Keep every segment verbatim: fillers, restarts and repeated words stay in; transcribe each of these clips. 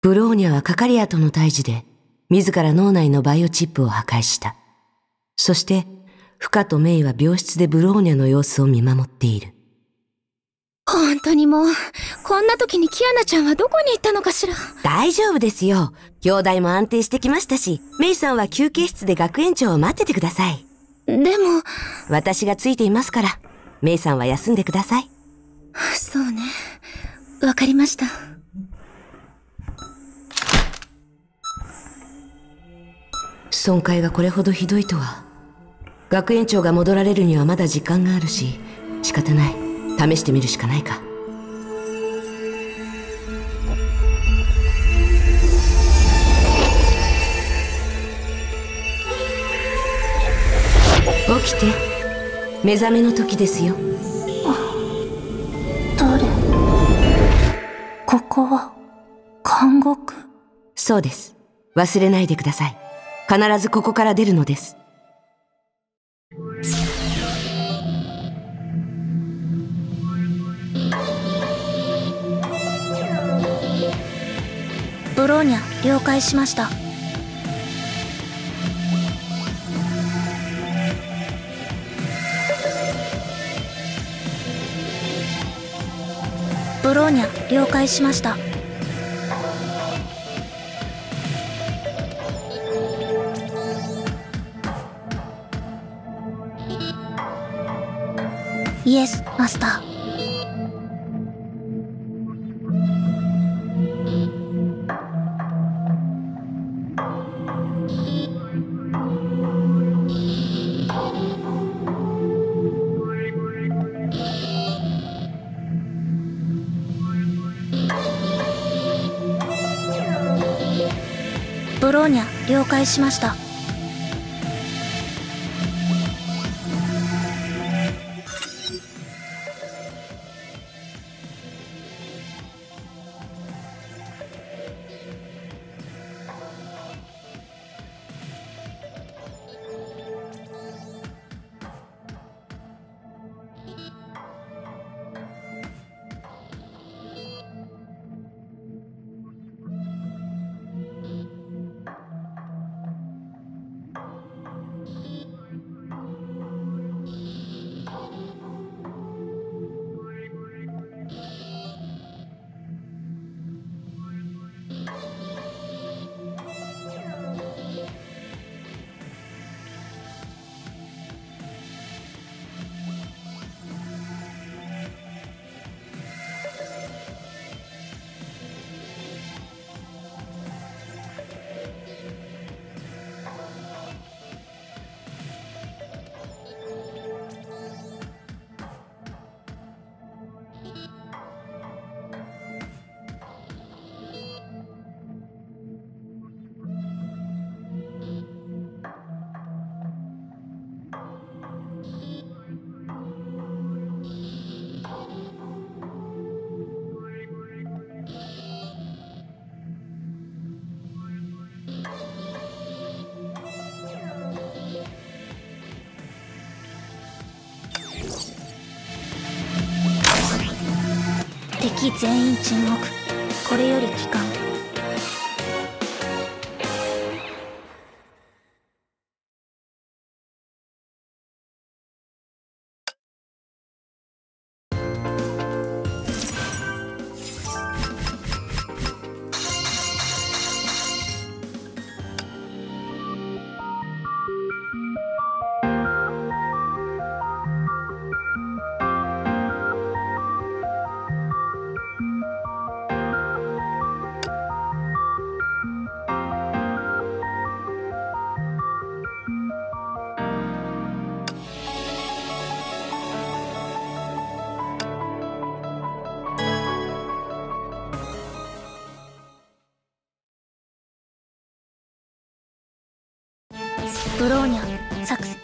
ブローニャはカカリアとの対峙で、自ら脳内のバイオチップを破壊した。そして、フカとメイは病室でブローニャの様子を見守っている。 本当にもう、こんな時にキアナちゃんはどこに行ったのかしら。 大丈夫ですよ。兄弟も安定してきましたし、メイさんは休憩室で学園長を待っててください。 でも、 私がついていますから、メイさんは休んでください。 そうね。わかりました。 損壊がこれほどひどいとは。学園長が戻られるにはまだ時間があるし、仕方ない。試してみるしかないか。起きて。目覚めの時ですよ。 誰？ここは監獄？ そうです。忘れないでください。必ずここから出るのです。 ブローニャ、了解しました。ブローニャ、了解しました。イエス、マスター。ブローニャ、了解しました。敵全員沈黙。これより帰還。ブローニャ、作戦。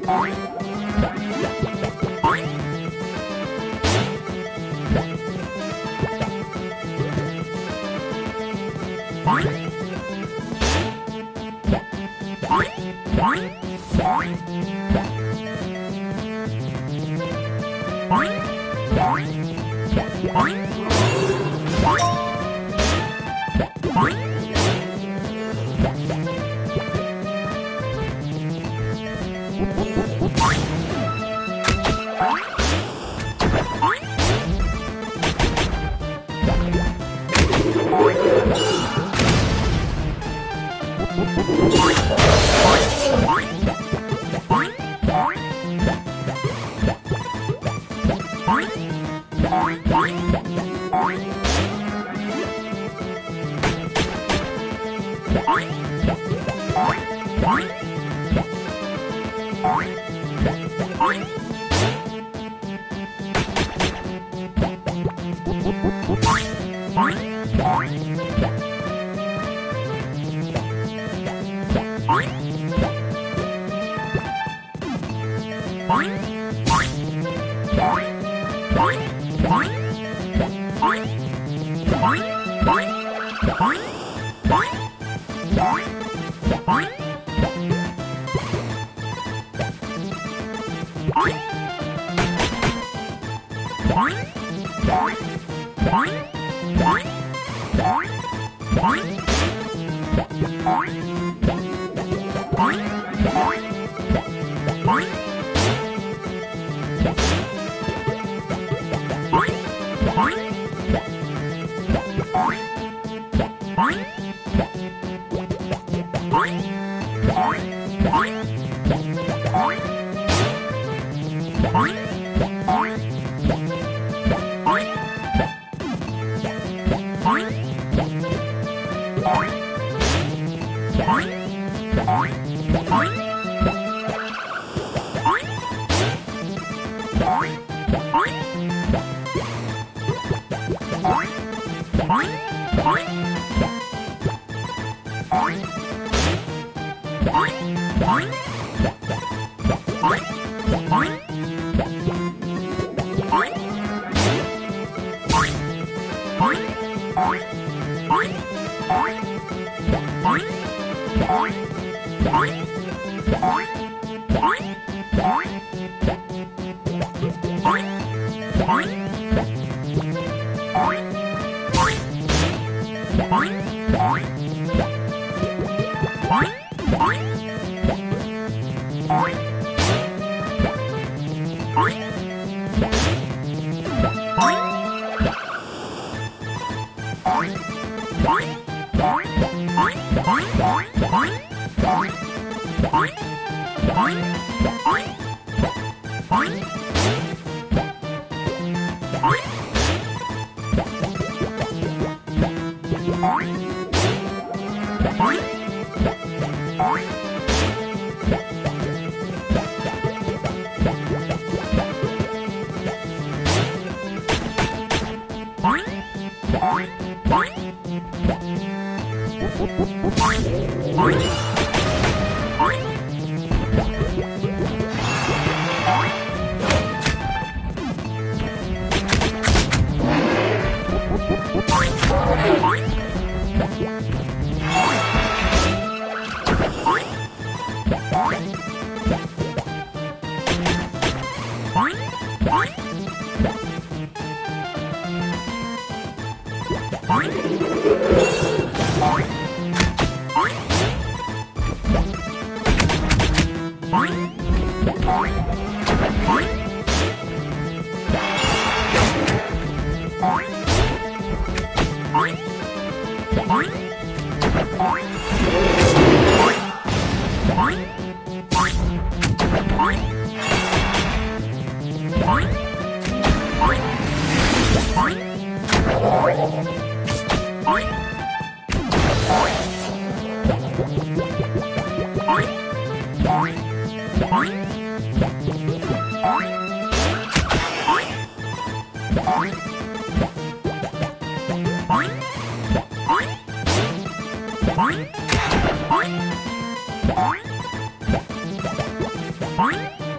Boing!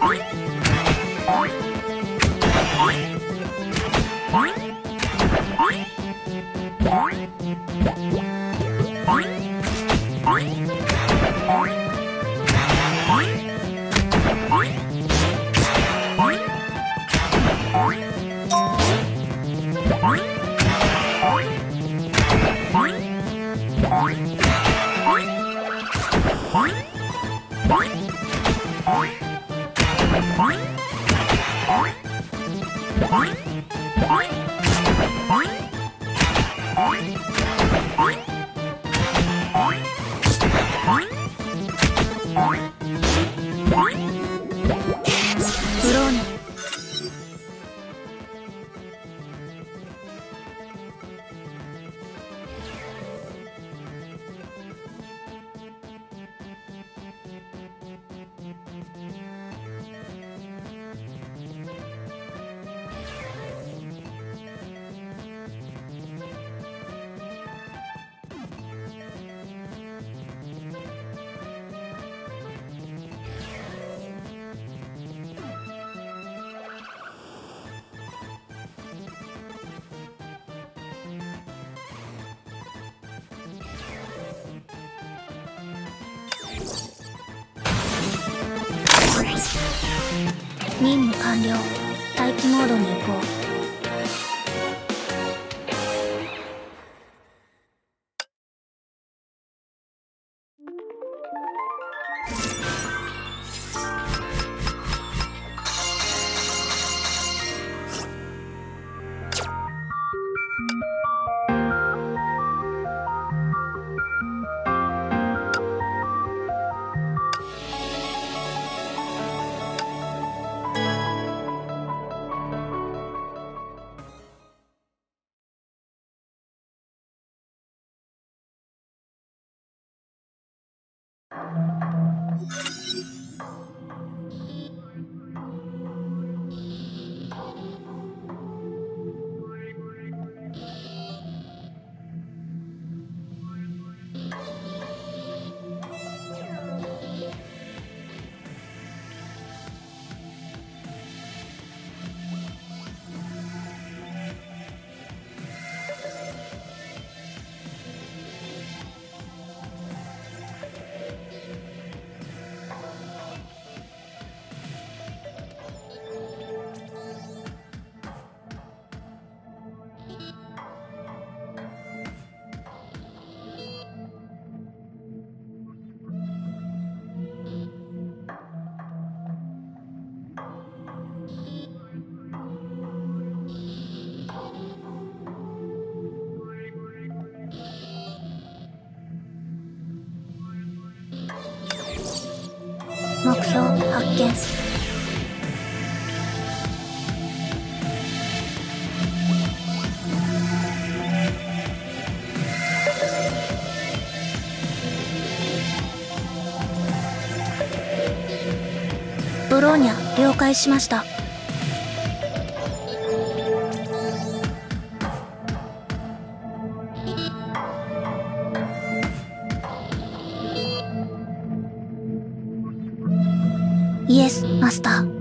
任務完了。待機モードに移行。目標発見。ブローニャ了解しました。イエス、マスター。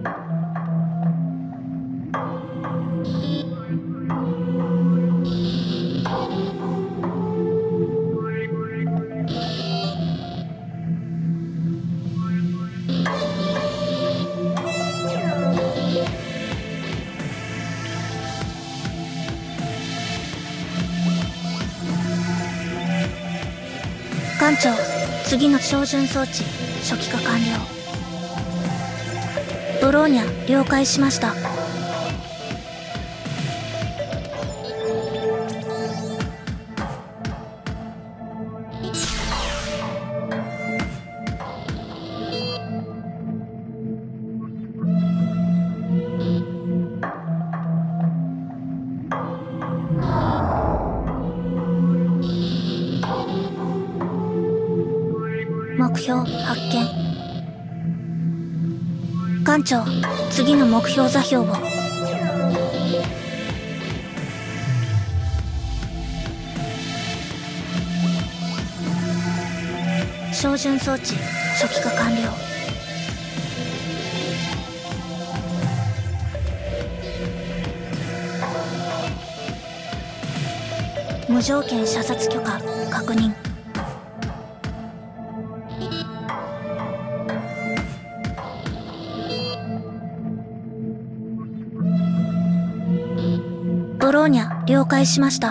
艦長、次の照準装置初期化完了。ブローニャ了解しました。目標発見。艦長、次の目標座標を。照準装置初期化完了。 無条件射殺許可確認。ブローニャ了解しました。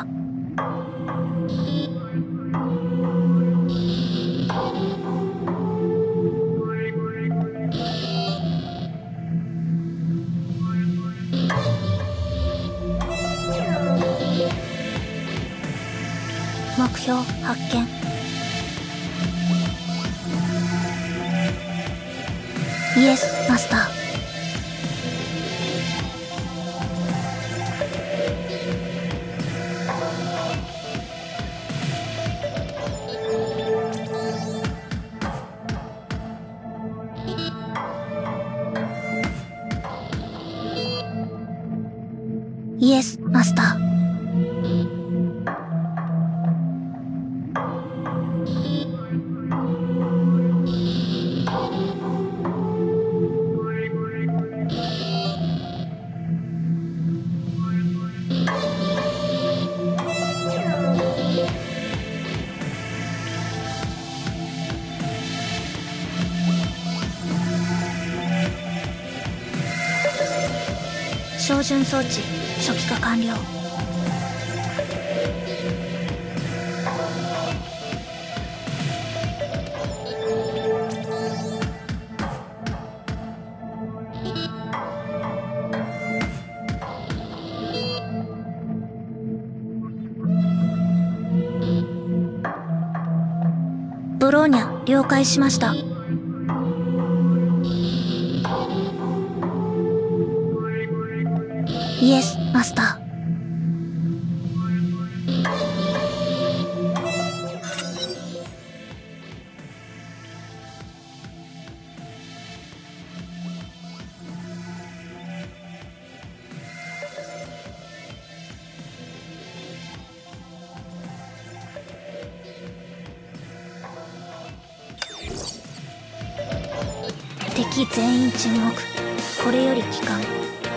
目標発見。イエスマスター。イエスマスター。照準装置初期化完了。ブローニャ了解しました。イエスマスター。敵全員沈黙。これより帰還。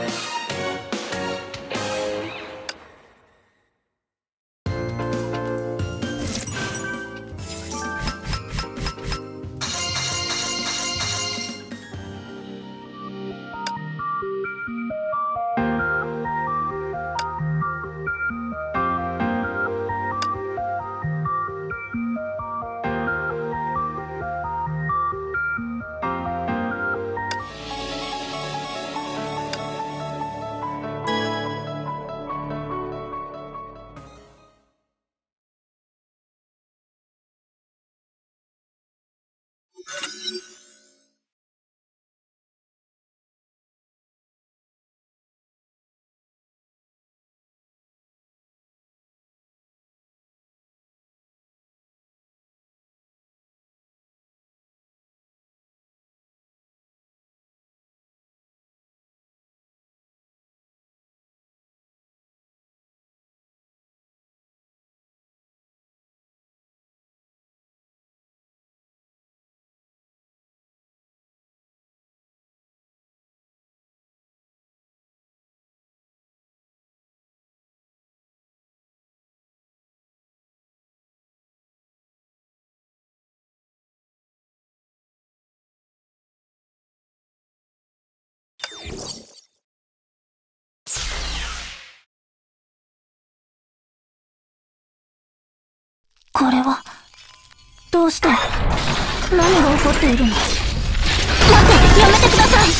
これはどうして、何が起こっているの。待って、やめてくださ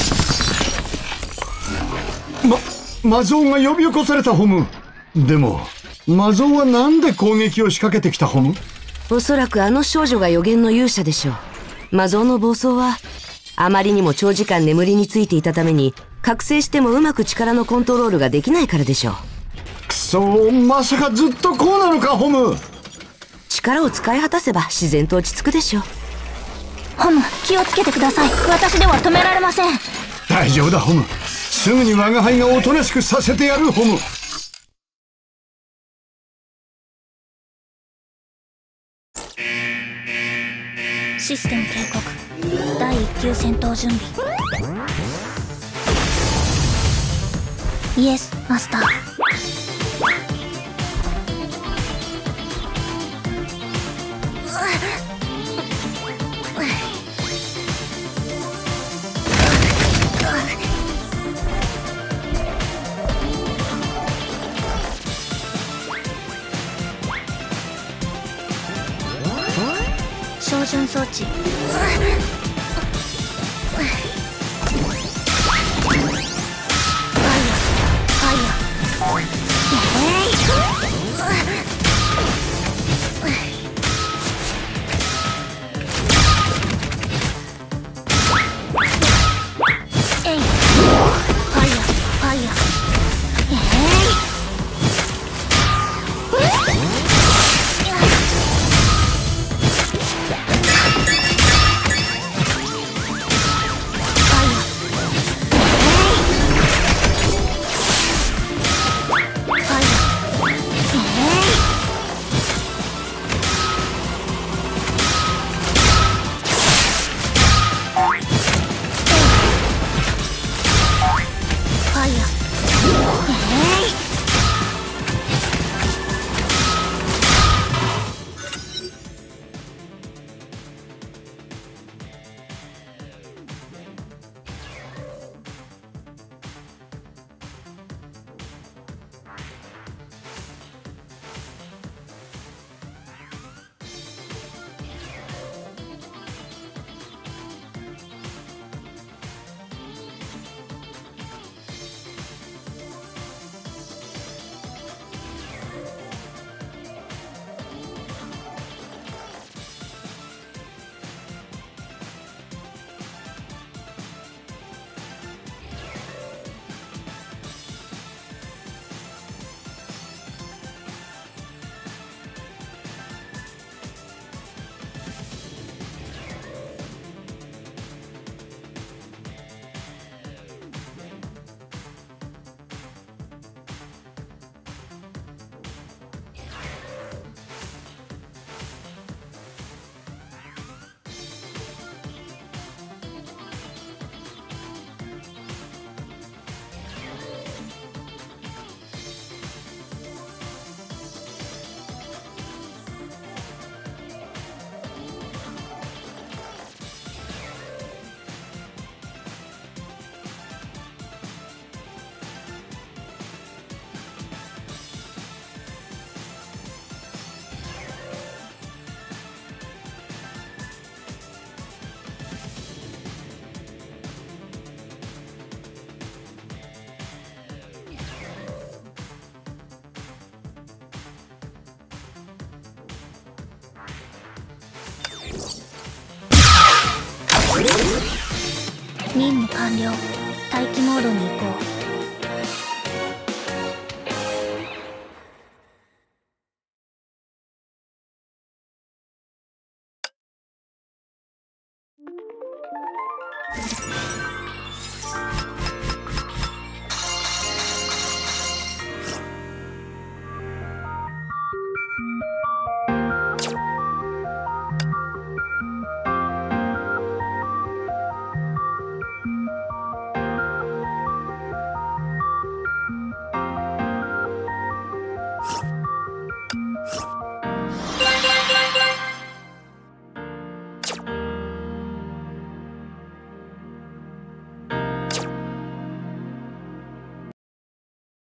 い。ま、魔像が呼び起こされたホム。でも魔像はなんで攻撃を仕掛けてきたホム。 おそらくあの少女が予言の勇者でしょう。魔像の暴走はあまりにも長時間眠りについていたために、覚醒してもうまく力のコントロールができないからでしょう。 くそー、まさかずっとこうなのかホム。 力を使い果たせば自然と落ち着くでしょう。 ホム、気をつけてください。私では止められません。 大丈夫だホム。すぐに我輩がおとなしくさせてやるホム。 システム警告。だいいっ級戦闘準備。イエスマスター。 装置。 任務完了。待機モードに移行。